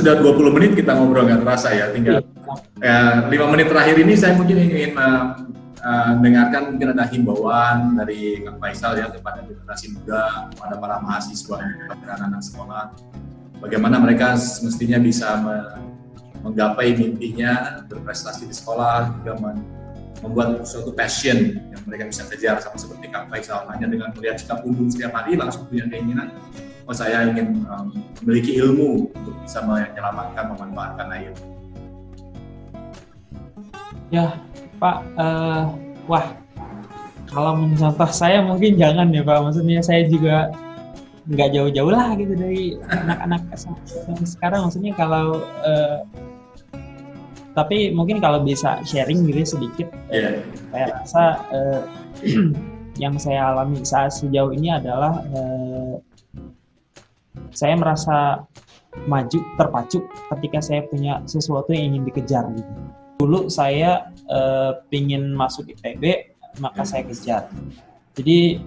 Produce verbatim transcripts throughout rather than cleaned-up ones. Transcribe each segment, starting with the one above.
sudah dua puluh menit kita ngobrol nggak terasa ya, tinggal ya, lima menit terakhir ini saya mungkin ingin uh, uh, dengarkan mungkin ada himbauan dari Kang Faisal ya kepada generasi muda, kepada para mahasiswa, kepada anak-anak sekolah, bagaimana mereka mestinya bisa menggapai mimpinya, berprestasi di sekolah, juga membuat suatu passion yang mereka bisa kejar, sama seperti Kang Faisal, hanya dengan melihat sikap Bun Bun setiap hari langsung punya keinginan, oh saya ingin um, memiliki ilmu untuk bisa menyelamatkan, memanfaatkan air. Ya Pak, uh, wah kalau mencontoh saya mungkin jangan ya Pak, maksudnya saya juga nggak jauh-jauh lah gitu dari anak-anak sekarang, maksudnya kalau uh, tapi mungkin kalau bisa sharing gitu sedikit, yeah. Saya rasa uh, yang saya alami saat sejauh ini adalah uh, saya merasa maju, terpacu ketika saya punya sesuatu yang ingin dikejar gitu. Dulu saya uh, pingin masuk I T B, maka saya kejar. Jadi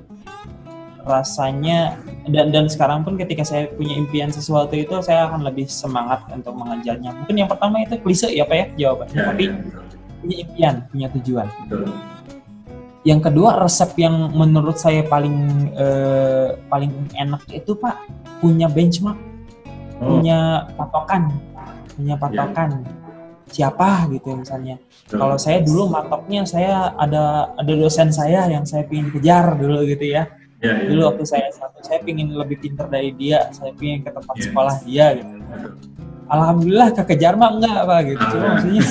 rasanya dan dan sekarang pun ketika saya punya impian sesuatu itu saya akan lebih semangat untuk mengejarnya. Mungkin yang pertama itu klise ya Pak ya jawabannya, ya, tapi ya. Punya impian, punya tujuan. Betul. Yang kedua, resep yang menurut saya paling eh, paling enak itu Pak, punya benchmark, oh. punya patokan, punya patokan. Ya. Siapa gitu misalnya. Betul. Kalau saya dulu matoknya saya ada ada dosen saya yang saya ingin kejar dulu gitu ya. Ya, ya. Dulu waktu saya satu, saya ingin lebih pintar dari dia, saya ingin ke tempat ya. Sekolah dia gitu. Alhamdulillah kekejar mah enggak Pak gitu. Cuma maksudnya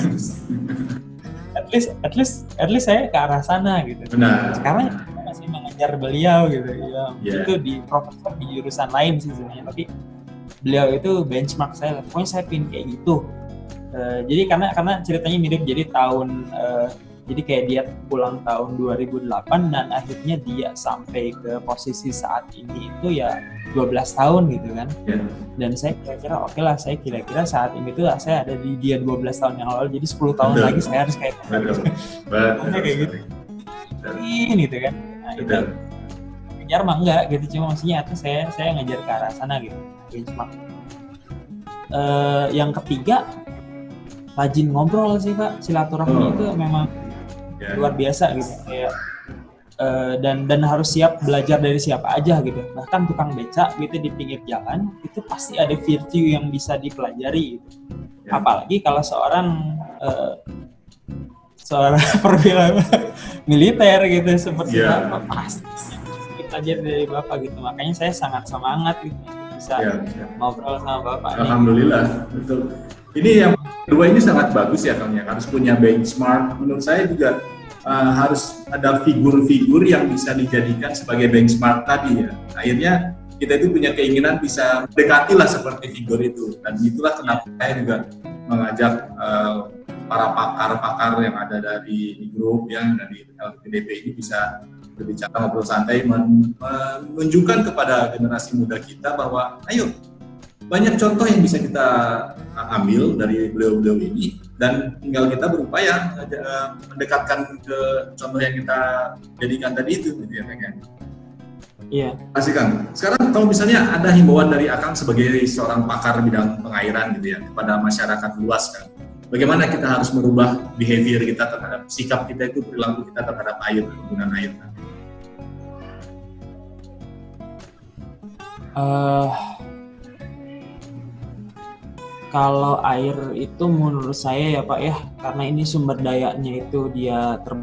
at least at least at least saya ke arah sana gitu. Benar. Sekarang saya masih mengejar beliau gitu ya. Yeah. Itu di profesor di jurusan lain sih sebenarnya, tapi beliau itu benchmark saya. Pokoknya saya pingin kayak gitu. Uh, jadi karena karena ceritanya mirip, jadi tahun uh, jadi kayak dia pulang tahun dua ribu delapan dan akhirnya dia sampai ke posisi saat ini itu ya dua belas tahun gitu kan. Yeah. Dan saya kira-kira oke okay lah, saya kira-kira saat ini tuh saya ada di dia dua belas tahun yang lalu, jadi sepuluh tahun betul. Lagi saya harus kayak betul. Kayak gitu. Ini gitu kan. Nah, itu kejar mah enggak gitu, cuma maksudnya itu saya saya ngejar ke arah sana gitu. Benchmark. Uh, yang ketiga, rajin ngobrol sih Pak, silaturahmi oh. itu memang yeah. luar biasa gitu kayak uh, dan dan harus siap belajar dari siapa aja gitu. Bahkan tukang becak gitu di pinggir jalan itu pasti ada virtue yang bisa dipelajari gitu. Yeah. Apalagi kalau seorang uh, seorang perwira militer gitu seperti yeah. Bapak, pasti dipelajari dari Bapak gitu. Makanya saya sangat semangat gitu bisa yeah. ngobrol sama Bapak. Alhamdulillah, nih. Betul. Ini yang kedua ini sangat bagus ya Kang, ya, harus punya benchmark. Menurut saya juga uh, harus ada figur-figur yang bisa dijadikan sebagai benchmark tadi ya. Akhirnya kita itu punya keinginan bisa dekatilah seperti figur itu, dan itulah kenapa saya juga mengajak uh, para pakar-pakar yang ada dari grup yang dari L P D P ini bisa berbicara ngobrol santai, men- menunjukkan kepada generasi muda kita bahwa ayo banyak contoh yang bisa kita ambil dari beliau-beliau ini, dan tinggal kita berupaya uh, mendekatkan ke contoh yang kita jadikan tadi itu gitu ya Kang. Iya. Kasih Kang. Sekarang kalau misalnya ada himbauan dari Akang sebagai seorang pakar bidang pengairan gitu ya kepada masyarakat luas Kang, bagaimana kita harus merubah behavior kita terhadap sikap kita itu, perilaku kita terhadap air, penggunaan air Kang? Uh... Kalau air itu menurut saya ya Pak ya, karena ini sumber dayanya itu dia ter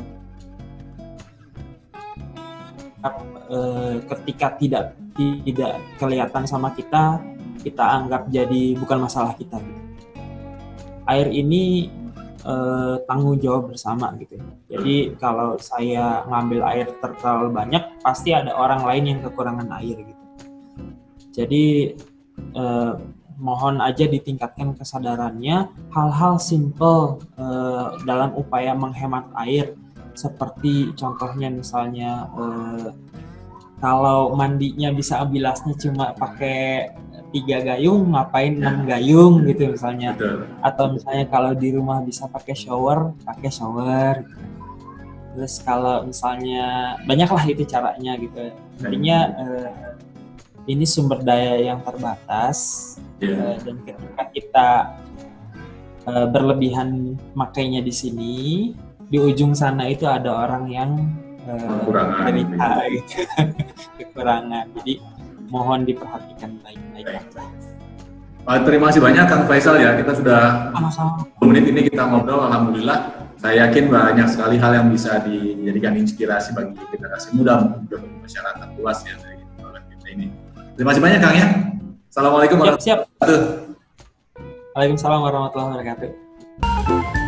ketika tidak tidak kelihatan sama kita, kita anggap jadi bukan masalah kita gitu. Air ini eh, tanggung jawab bersama gitu. Jadi kalau saya ngambil air terlalu banyak, pasti ada orang lain yang kekurangan air gitu. Jadi eh, mohon aja ditingkatkan kesadarannya, hal-hal simple uh, dalam upaya menghemat air, seperti contohnya misalnya uh, kalau mandinya bisa bilasnya cuma pakai tiga gayung, ngapain enam gayung gitu misalnya. Betul. Atau misalnya kalau di rumah bisa pakai shower, pakai shower gitu. Terus kalau misalnya banyaklah itu caranya gitu. Intinya uh, ini sumber daya yang terbatas, yeah. uh, dan ketika kita uh, berlebihan makainya di sini, di ujung sana itu ada orang yang uh, kekurangan, cerita, gitu. kekurangan. Jadi mohon diperhatikan baik-baik. Baik. Terima kasih banyak Kang Faisal ya. Kita sudah sama-sama. sepuluh menit ini kita ngobrol, alhamdulillah. Saya yakin banyak sekali hal yang bisa dijadikan inspirasi bagi generasi muda maupun juga bagi masyarakat luas ya dari kita ini. Terima kasih banyak Kang ya. Assalamualaikum warahmatullahi wabarakatuh. Waalaikumsalam warahmatullahi wabarakatuh.